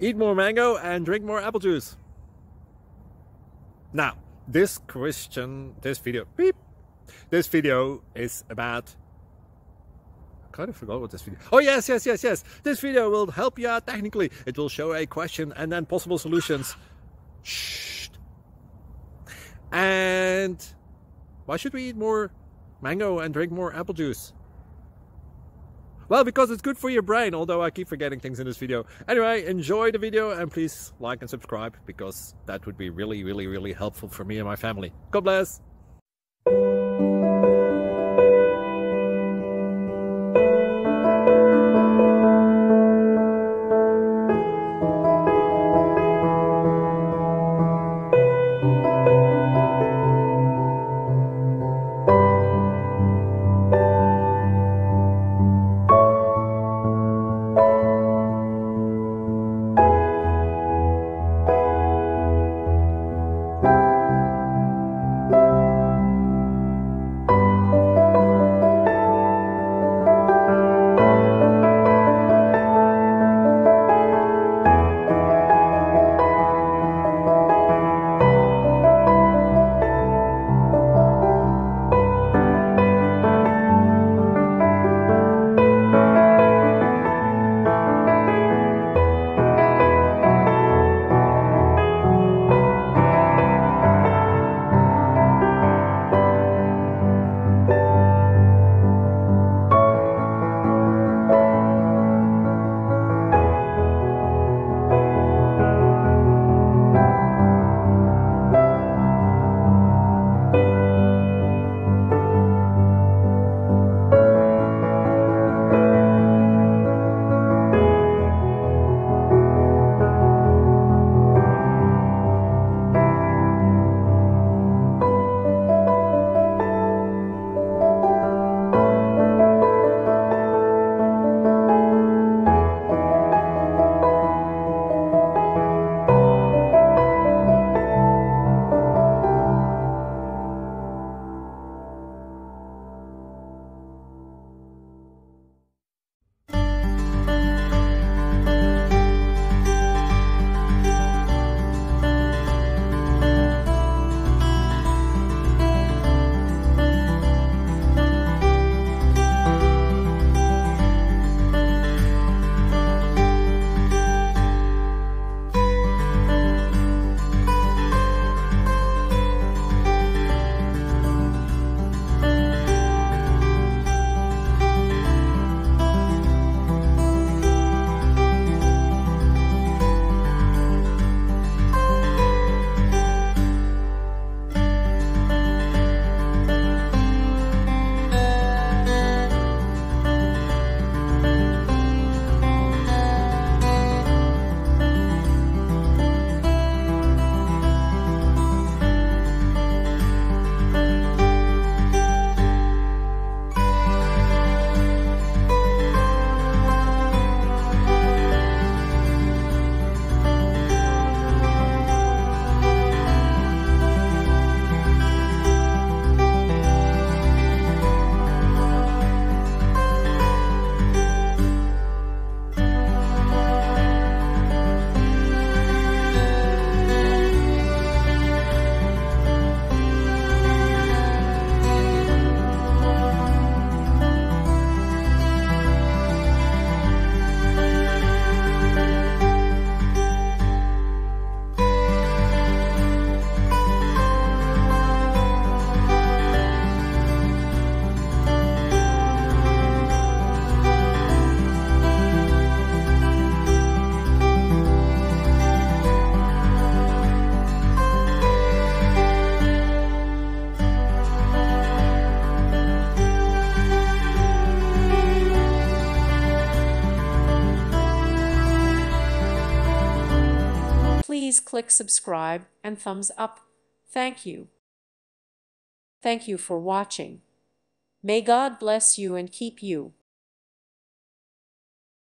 Eat more mango and drink more apple juice. Now, this video is about... I kind of forgot what this video... Oh, yes. This video will help you out technically. It will show a question and then possible solutions. Shh. And why should we eat more mango and drink more apple juice? Well, because it's good for your brain, although I keep forgetting things in this video. Anyway, enjoy the video and please like and subscribe, because that would be really helpful for me and my family. God bless! Please click subscribe and thumbs up. Thank you. Thank you for watching. May God bless you and keep you.